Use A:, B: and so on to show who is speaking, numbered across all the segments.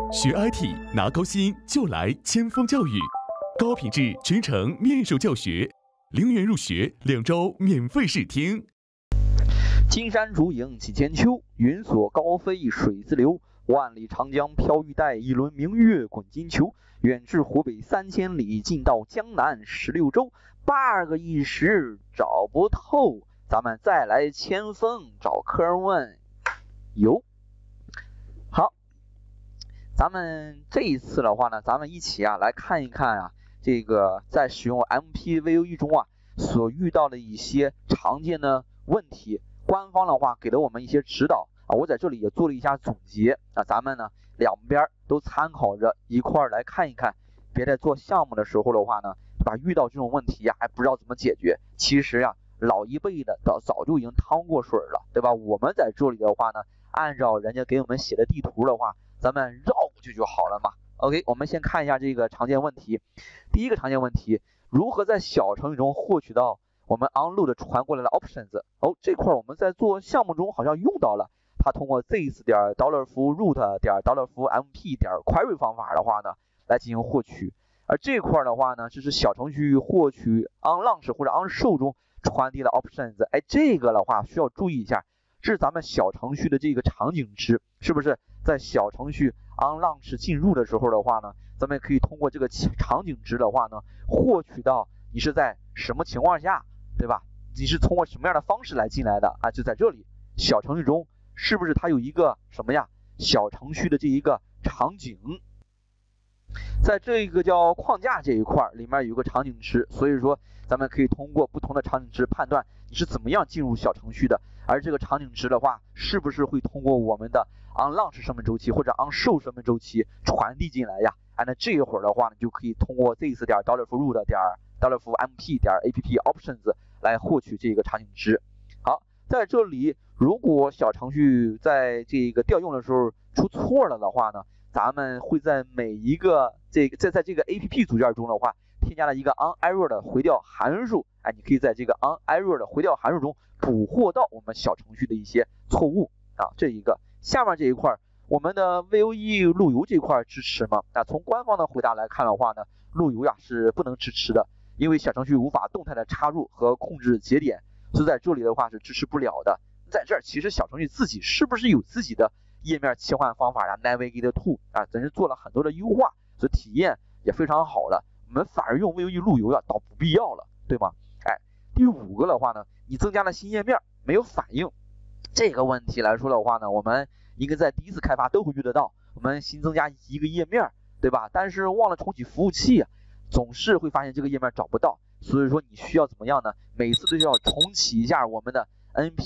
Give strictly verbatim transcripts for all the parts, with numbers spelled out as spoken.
A: 学 I T 拿高薪就来千锋教育，高品质全程面授教学，零元入学，两周免费试听。
B: 金山竹影几千秋，云锁高飞水自流。万里长江飘玉带，一轮明月滚金球。远至湖北三千里，近到江南十六州。八个一时找不透，咱们再来千锋找科问。有，好，咱们这一次的话呢，咱们一起啊来看一看啊，这个在使用 M P V O E 中啊所遇到的一些常见的问题。官方的话给了我们一些指导啊，我在这里也做了一下总结啊，咱们呢两边都参考着一块儿来看一看，别在做项目的时候的话呢，把遇到这种问题呀还不知道怎么解决。其实呀，老一辈的早早就已经趟过水了，对吧？我们在这里的话呢，按照人家给我们写的地图的话，咱们绕过去就好了嘛。OK， 我们先看一下这个常见问题。第一个常见问题，如何在小程序中获取到我们 onload 传过来的 options？ 哦，这块我们在做项目中好像用到了，它通过 this 点 dollar f root 点 dollar f mp 点 query 方法的话呢，来进行获取。而这块的话呢，就是小程序获取 onLaunch 或者 onShow 中传递的 options。哎，这个的话需要注意一下，这是咱们小程序的这个场景值，是不是？在小程序 onLaunch 进入的时候的话呢，咱们可以通过这个场景值的话呢，获取到你是在什么情况下，对吧？你是通过什么样的方式来进来的啊？就在这里，小程序中是不是它有一个什么呀？小程序的这一个场景，在这个叫框架这一块里面有个场景值，所以说咱们可以通过不同的场景值判断你是怎么样进入小程序的。而这个场景值的话，是不是会通过我们的 onLaunch 生命周期或者 onShow 生命周期传递进来呀？啊，那这一会儿的话呢，就可以通过 this 点 dollar f root 点 dollar f mp 点 app options 来获取这个场景值。好，在这里如果小程序在这个调用的时候出错了的话呢，咱们会在每一个这个在在这个 app 组件中的话，添加了一个 onerror 的回调函数。哎，你可以在这个 onerror 的回调函数中捕获到我们小程序的一些错误啊。这一个下面这一块，我们的 V O E 路由这块支持吗？啊，从官方的回答来看的话呢，路由呀是不能支持的，因为小程序无法动态的插入和控制节点，所以在这里的话是支持不了的。在这儿其实小程序自己是不是有自己的页面切换方法呀 ？Navigate to 啊，真是做了很多的优化，所以体验也非常好了。我们反而用 V O E 路由呀，倒不必要了，对吗？哎，第五个的话呢，你增加了新页面没有反应，这个问题来说的话呢，我们应该在第一次开发都会遇得到。我们新增加一个页面，对吧？但是忘了重启服务器，总是会发现这个页面找不到。所以说你需要怎么样呢？每次都要重启一下我们的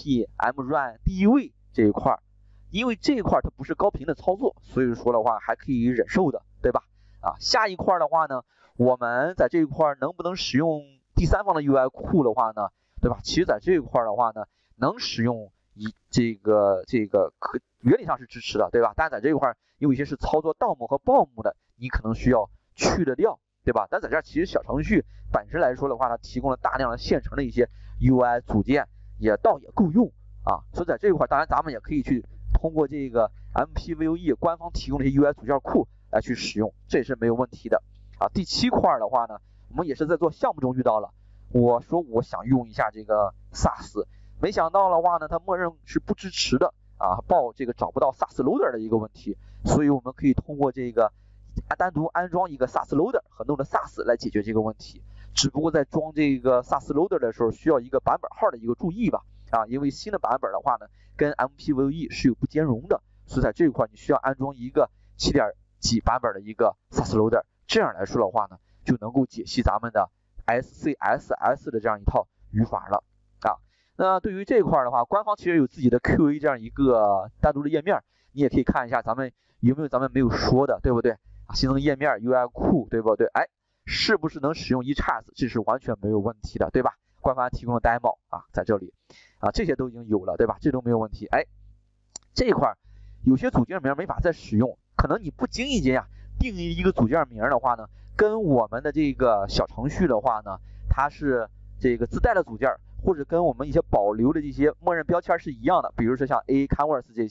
B: npm run 第一位这一块，因为这一块它不是高频的操作，所以说的话还可以忍受的，对吧？啊，下一块的话呢，我们在这一块能不能使用第三方的 U I 库的话呢，对吧？其实在这一块的话呢，能使用一这个这个可原理上是支持的，对吧？但在这一块有一些是操作 D O M 和 B O M 的，你可能需要去得掉，对吧？但在这儿其实小程序本身来说的话，它提供了大量的现成的一些 U I 组件，也倒也够用啊。所以在这一块，当然咱们也可以去通过这个 M P V O E 官方提供的一些 U I 组件库来去使用，这也是没有问题的啊。第七块的话呢，我们也是在做项目中遇到了，我说我想用一下这个 S A S， 没想到的话呢，它默认是不支持的啊，报这个找不到 S A S loader 的一个问题，所以我们可以通过这个单独安装一个 S A S loader 和弄的 S A S 来解决这个问题。只不过在装这个 S A S loader 的时候，需要一个版本号的一个注意吧啊，因为新的版本的话呢，跟 M P V O E 是有不兼容的，所以在这一块你需要安装一个七点几版本的一个 S A S loader， 这样来说的话呢，就能够解析咱们的 S C S S 的这样一套语法了啊。那对于这一块的话，官方其实有自己的 Q A 这样一个单独的页面，你也可以看一下咱们有没有咱们没有说的，对不对啊？新增页面 U I 库，对不对？哎，是不是能使用 E C H A S？ 这是完全没有问题的，对吧？官方提供了 demo 啊，在这里啊，这些都已经有了，对吧？这都没有问题。哎，这一块有些组件名没法再使用，可能你不经意间呀定义一个组件名的话呢，跟我们的这个小程序的话呢，它是这个自带的组件，或者跟我们一些保留的这些默认标签是一样的，比如说像 A Canvas 这些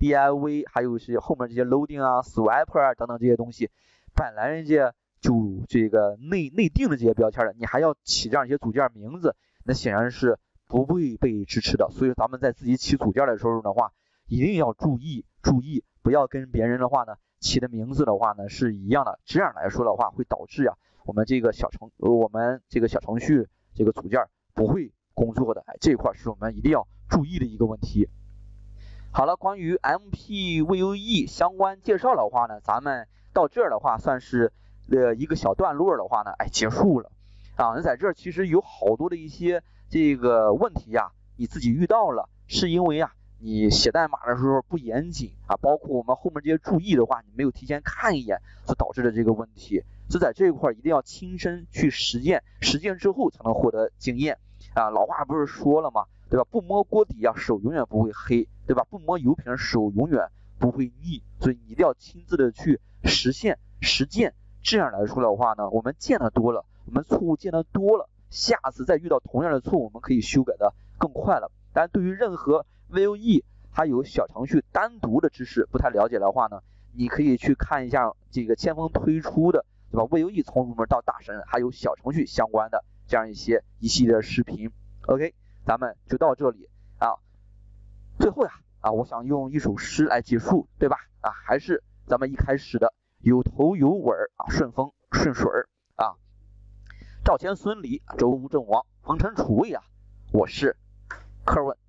B: div， 还有是后面这些 loading 啊、swiper 啊等等这些东西，本来人家就这个内内定的这些标签了，你还要起这样一些组件名字，那显然是不会被支持的。所以咱们在自己起组件的时候的话，一定要注意注意，不要跟别人的话呢起的名字的话呢是一样的，这样来说的话会导致呀我们这个小程我们这个小程序这个组件不会工作的。哎，这一块是我们一定要注意的一个问题。好了，关于 M P V U E 相关介绍的话呢，咱们到这儿的话算是呃一个小段落的话呢，哎结束了啊。那在这儿其实有好多的一些这个问题呀，你自己遇到了，是因为啊你写代码的时候不严谨啊，包括我们后面这些注意的话，你没有提前看一眼所导致的这个问题。所以在这一块一定要亲身去实践，实践之后才能获得经验啊。老话不是说了吗？对吧？不摸锅底啊，手永远不会黑，对吧？不摸油瓶，手永远不会腻。所以你一定要亲自的去实现、实践。这样来说的话呢，我们见得多了，我们错误见得多了，下次再遇到同样的错误，我们可以修改的更快了。但对于任何 V U E 还有小程序单独的知识不太了解的话呢，你可以去看一下这个千锋推出的，对吧 ？V U E 从入门到大神，还有小程序相关的这样一些一系列的视频。OK。咱们就到这里啊，最后呀啊，我想用一首诗来结束，对吧？啊，还是咱们一开始的有头有尾啊，顺风顺水啊，赵钱孙李周吴郑王，冯陈楚卫啊，我是科文。